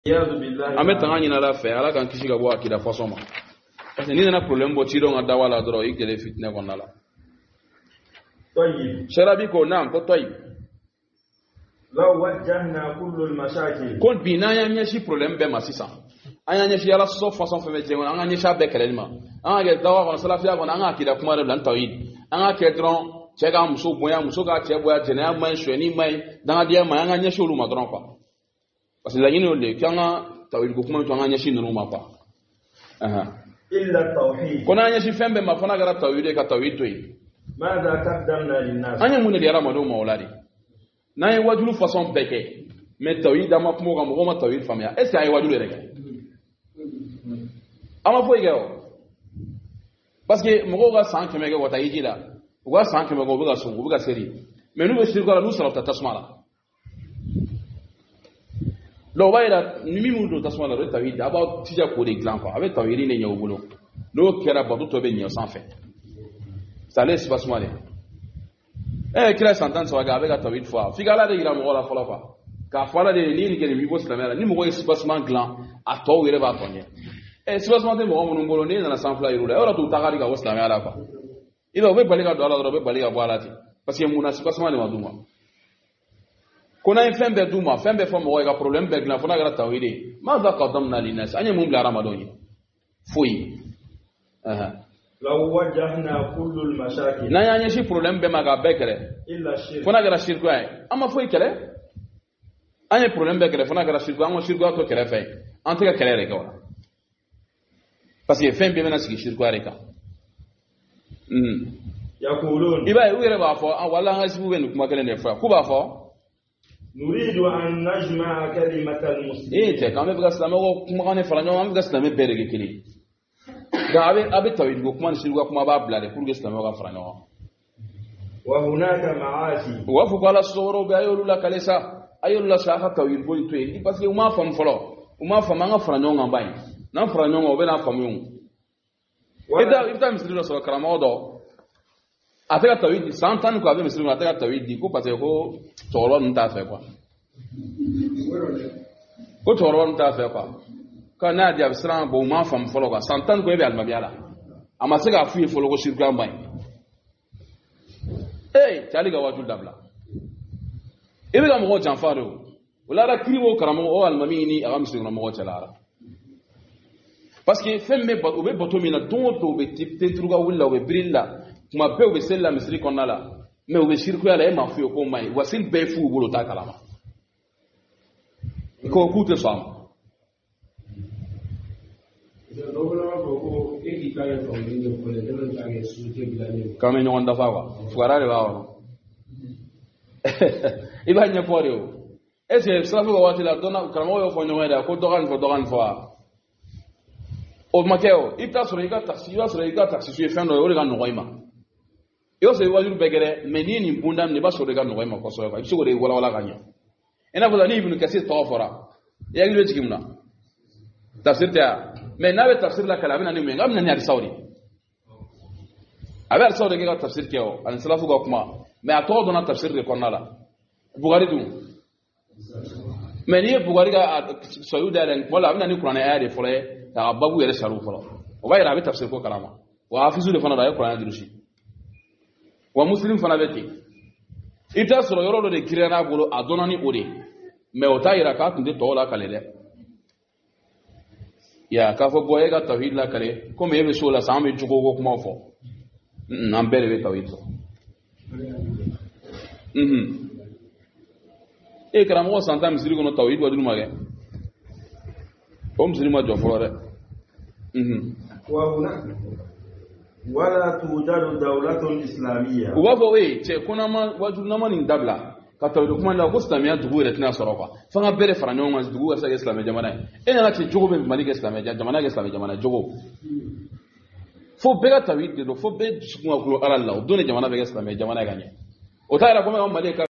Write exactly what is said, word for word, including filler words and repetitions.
ame tangani na la fe ala kan kisi ga bo akida fasoma parce que ni na problème bo tido ngada wala dro ikele fitne ko nala طيب sharabi ko nam ko toy لو وجهنا كل المشاكل kon bina ya nya shi problème be masisa anya nya shi ala so façon fe me jengo anya nya sha be kelelma anga ge dawa ko salafia ko anga akida kuma re lan tawhid anga ke dron chega muso boya muso ga che boya jena man shweni mai danga dia ma anga nya sholu ma dron quoi parce que la yino le kanga tawhid ko kuma to anga nya shi no ma quoi aha إلا التوحيد kona nya shi fembe ma fana gara tawhid ka tawhid to yi ماذا قدمنا للناس anya mun de ramado mauladi na yi wajulu façon beke mais tawhid ma kuma ga mo ma tawhid famia est ce ay wajulu rek ama fo igeo parce que mo ga san keme ga wata yiji la wa san keme go buga sungu buga seri mais nous be shirko la nous salata tasmala lo bayra ni mi mu do tasmala re tawhid aba tija ko de glan quoi avec tawhid ne nyaw bulo lo kera badu to be nyaw sans fait ça laisse pas mal eh kila santan so ga avec tawhid fois figala de gira mo la fola fa ka fola de ni ni ke mi bo islamela ni mo go espacement glan a to wire ba tonye eh espacement de mo mo ngolo ne na sans fly rule ora to tagari ga islamela fa ido be baliga do ala do be baliga bo alati parce que mon espacement de maduma kona fembe duma fembe fo mo ga problème be glan fona ga tawhid ma za qadamna linas anya mum la ramadoni fui aha لو وجهنا كل المشاكل na nya nya shi problème be maga bekere إلا الشرك fona ga shirku ay ama foi kele anya problème be kele fona ga shirku ama shirku to kele fe ante ga kele reka wala parce que fembe mena sigi shirku areka mm يقولون iba uire ba fo wala ngasibu ben kuma kele ne fa ku ba fo نريد أن نجمع كلمة المسلمين eh te kame be salama ko kuma kane faranyo am be salama berege kili ga abe abe tawid go kuma shirku kuma ba blade pour que salama ga faranyo وهناك معاصي wa fu kala soro be ayolu la kalesa ayolu la sa ha tawid bo to yi parce que uma fam folo uma fam nga faranyo ngambay na faranyo ngo be na fam yung ida ida misri no so karama odo ataka tawid santan ko abe misri ataka tawid ko parce que ko toro nta fe quoi ko toro nta fe quoi kana dia bisran bo ma fam folo quoi santan ko be almabiala ama se ga fu folo ko shirku ambay eh tali ga wajul dabla ibe ga mo janfaro wala ra kriwo karamo o almamini aga misri no mo chalara parce que femme ba obe botomina don to be tipte truga willa obe brilla kuma be obe sella misri konala me obe shirku ala e ma fu ko mai wasil be fu bolo ta kalama ko kute sam kame nyon da fawa fuarare bawo iba nya koreo ese safu ko watila dona karamo yo fo nyomeda ko dogan fo dogan fo o makeo ita sura ika taxi wa sura ika taxi su efendo yo ga noima yo se wajuru begere menini bundam ne ba sura ga noima ko so ka sura wala wala ganya ina bula ni ibn kasir tawfara ya gilo jikimna tafsir ta mais nawe tafsir la kalamina ni menga amna ni ari saudi abar saudi ga tafsir keo an salafu ga kuma mais ato dona tafsir de konala bugari du mais ni bugari ga saudi dalen wala amna ni qur'an ayade fole ta babu yere sharu folo o bay rabi tafsir ko kalama wa hafizu de fana da qur'an dirushi wa muslim fana beti ita soro yoro de kirena bolo adona ni ode me o tayira ka tunde to la kalele ya ka fo boye ga tawhid la kale ko me be so la sami jugo ko kuma fo nan bere be tawhid so mhm e kara mo santa misiri ko no tawhid wadu mage o misiri ma jo fo re mhm وهناك ولا توجد دولة إسلامية wa fo we che kuna ma wadu na mani dabla ka tawhid kuma la ko islamia dugu re tna sorofa fa nga bere faranyo ma dugu sa islamia jamana e na che jogo be mali ke islamia jamana ke islamia jamana jogo fo bega tawhid do fo be sukuma ko ala Allah do ne jamana be islamia jamana ganye o tayra ko me mali